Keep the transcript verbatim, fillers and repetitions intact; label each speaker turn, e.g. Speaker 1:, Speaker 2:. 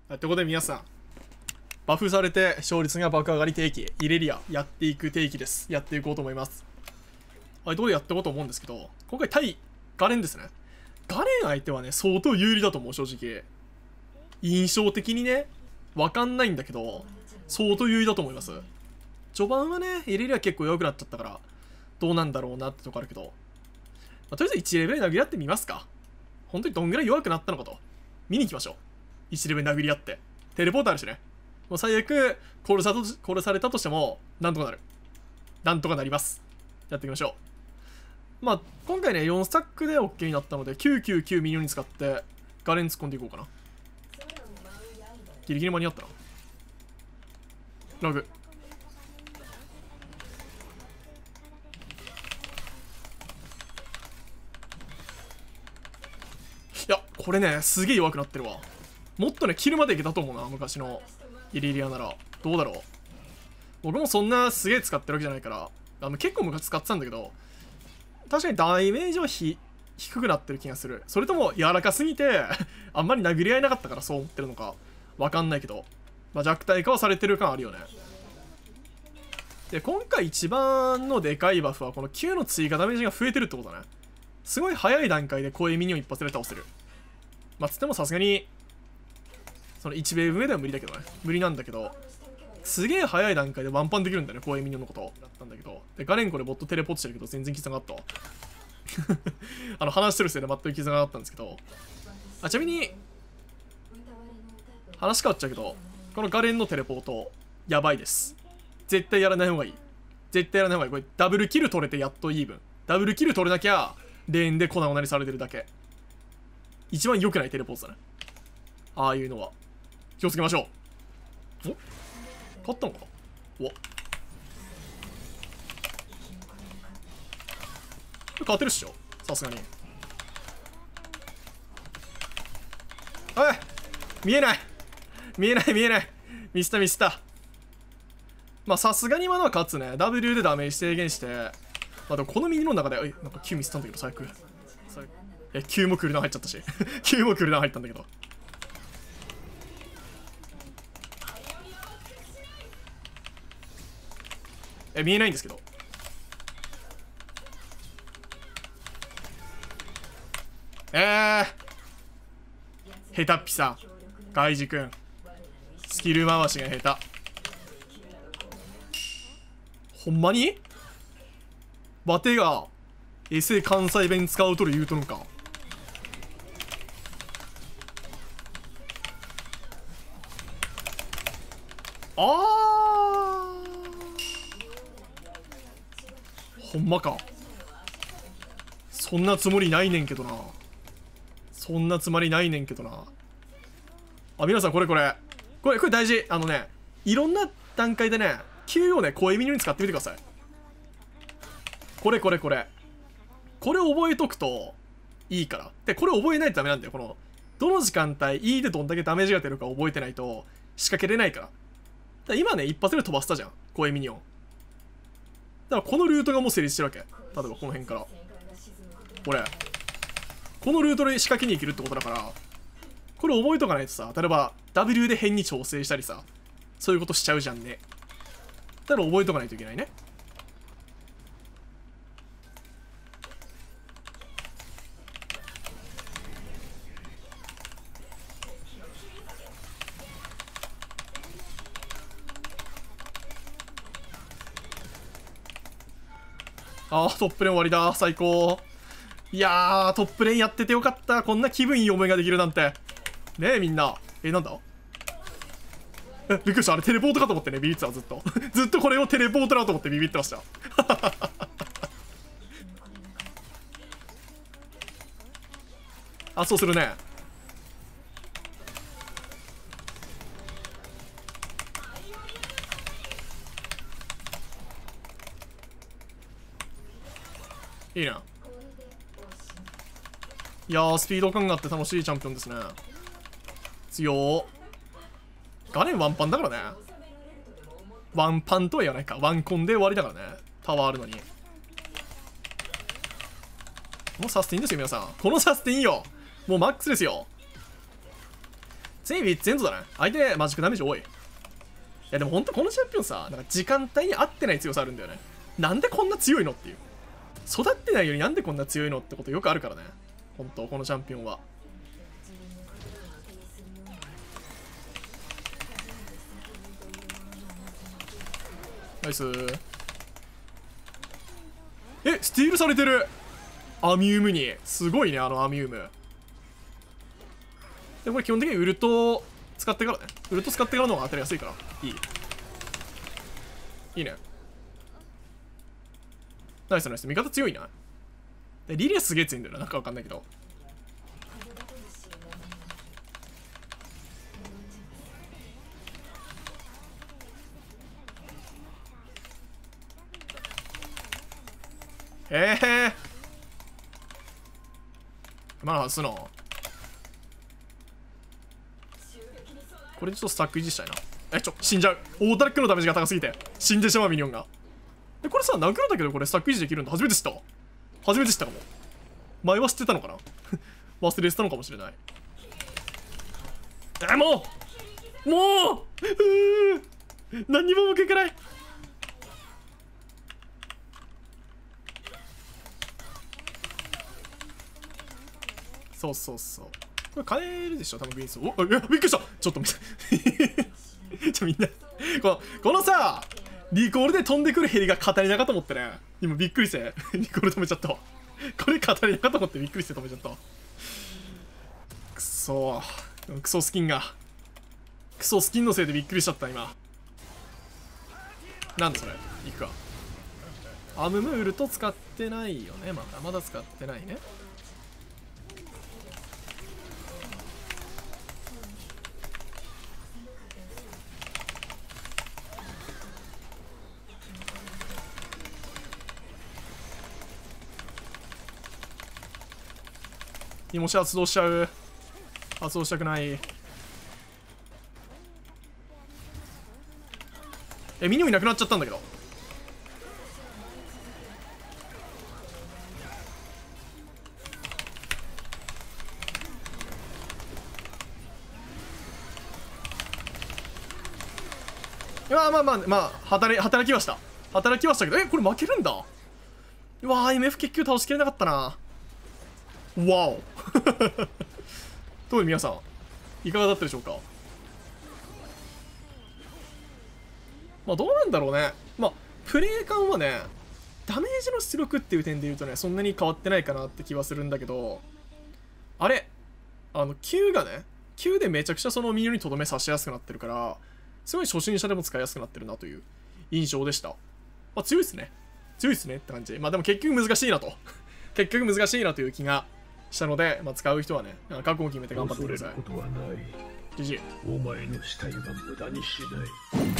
Speaker 1: ということで皆さん、バフされて勝率が爆上がり定期、イレリアやっていく定期です。やっていこうと思います。はい、どうでやっていこうと思うんですけど、今回対ガレンですね。ガレン相手はね、相当有利だと思う、正直。印象的にね、わかんないんだけど、相当有利だと思います。序盤はね、イレリア結構弱くなっちゃったから、どうなんだろうなってとこあるけど、まあ、とりあえずいちレベル殴り合ってみますか。本当にどんぐらい弱くなったのかと。見に行きましょう。いちレベル殴り合って。テレポートあるしね。もう最悪、殺さと、殺されたとしても、なんとかなる。なんとかなります。やっていきましょう。まあ、今回ね、よんスタックで OK になったので、きゅうきゅうきゅうミニオンに使って、ガレン突っ込んでいこうかな。ギリギリ間に合ったな。ラグ。いや、これね、すげえ弱くなってるわ。もっとね、キルまでいけたと思うな、昔のイリリアなら。どうだろう。僕もそんなすげえ使ってるわけじゃないから、あの結構昔使ってたんだけど、確かにダメージはひ低くなってる気がする。それとも柔らかすぎて、あんまり殴り合いなかったからそう思ってるのか、わかんないけど、まあ、弱体化はされてる感あるよね。で、今回一番のでかいバフは、このきゅうの追加ダメージが増えてるってことだね。すごい早い段階で声ミニオン一発で倒せる。まあ、つってもさすがに、そのいちウェーブ目では無理だけどね。無理なんだけど、すげえ早い段階でワンパンできるんだよね、声ミニオンのことだったんだけど。で、ガレンコでボットテレポートしてるけど、全然傷があったわ。あの、話してるせいで全く傷があったんですけど。あ、ちなみに、話変わっちゃうけど、このガレンのテレポート、やばいです。絶対やらない方がいい。絶対やらない方がいい。これ、ダブルキル取れてやっとイーブン。ダブルキル取れなきゃ、レーンで粉々にされてるだけ。一番良くないテレポートだね。ああいうのは。気をつけましょう。お勝ったのかな。お勝てるっしょ、さすがに。おい、見えない見えない見えないミスったミスった。まあさすがに今のは勝つね。 W でダメージ制限して、まあでもこの右の中でえなんかきゅうミスったんだけど最悪。えきゅうもクールダウン入っちゃったしきゅうもクールダウン入ったんだけど、え見えないんですけど、えー下手っぴさ外事くん、スキル回しが下手。ほんまにバテがエセ関西弁使うとる言うとるんか。あーほんまか。そんなつもりないねんけどな。そんなつもりないねんけどな。あ、皆さんこれこれ。これ、これ大事。あのね、いろんな段階でね、Q をね、声ミニに使ってみてください。これこれこれ。これ覚えとくといいから。で、これ覚えないとダメなんだよ。この、どの時間帯 E でどんだけダメージが出るか覚えてないと仕掛けれないから。だから今ね、一発で飛ばしたじゃん。声ミニオン。だからこのルートがもう成立してるわけ。例えばこの辺から。これ。このルートで仕掛けに行けるってことだから、これ覚えとかないとさ、例えば W で変に調整したりさ、そういうことしちゃうじゃんね。だから覚えとかないといけないね。あー、トップレーン終わりだ。最高。いやー、トップレーンやっててよかった。こんな気分いい思いができるなんて。ねえ、みんな。え、なんだえ、びっくりした。あれテレポートかと思ってね、ビビってたわ、ずっと。ずっとこれをテレポートだと思ってビビってました。あ、そうするね。いいな。いやー、スピード感があって楽しいチャンピオンですね。強ー。ガレンワンパンだからね。ワンパンとは言わないか。ワンコンで終わりだからね。パワーあるのに。このサスティンですよ、皆さん。このサスティンよ。もうマックスですよ。 次ビッツエンドだね。相手マジックダメージ多い。いやでもほんとこのチャンピオンさ、なんか時間帯に合ってない強さあるんだよね。なんでこんな強いのっていう。育ってないよりなんでこんな強いのってことよくあるからね。ほんとこのチャンピオンは。ナイス。え、スティールされてる。アミウムに。すごいね、あのアミウム。で、これ基本的にウルト使ってからね。ウルト使ってからの方が当たりやすいから。いい。いいね。ナイスナイス。味方強いな。でリリアすげえ強いんだよな。なんかわかんないけど。ええー。今の外すの。これちょっとスタック維持したいな。え、ちょ、死んじゃう。オータラックのダメージが高すぎて。死んでしまうミニオンが。で、これさ、殴るんだけどこれスタック維持できるんだ。初めて知ったわ。初めて知ったかも。前は知ってたのかな忘れてたのかもしれない。え、もうもうう何にも向けけない。そうそうそう。これ変えるでしょ多分グリーンス。お、いや、びっくりした。ちょっと見て。ちょ、みんな。この、このさ、リコールで飛んでくるヘリがカタリナかと思ってね。今びっくりして。リコール止めちゃったわ。これカタリナかと思ってびっくりして止めちゃったわ。くそー。クソスキンが。クソスキンのせいでびっくりしちゃった今。なんでそれいくか。アムムールと使ってないよね。まだまだ使ってないね。もし発動しちゃう。発動したくない。え、ミニオンいなくなっちゃったんだけど。いや、まあまあまあ働き働きました働きましたけど、え、これ負けるんだ。うわー、 エムエフ 結局倒しきれなかったな。わおどういう皆さんいかがだったでしょうか。まあどうなんだろうね。まあプレイ感はね、ダメージの出力っていう点で言うとね、そんなに変わってないかなって気はするんだけど、あれあの Q がね Q でめちゃくちゃそのミニオンにとどめさしやすくなってるから、すごい初心者でも使いやすくなってるなという印象でした。まあ強いっすね強いっすねって感じ。まあでも結局難しいなと結局難しいなという気がしたので、まあ、使う人はね、覚悟を決めて頑張ってください。ジジイ。
Speaker 2: お前の死体は無駄にしない。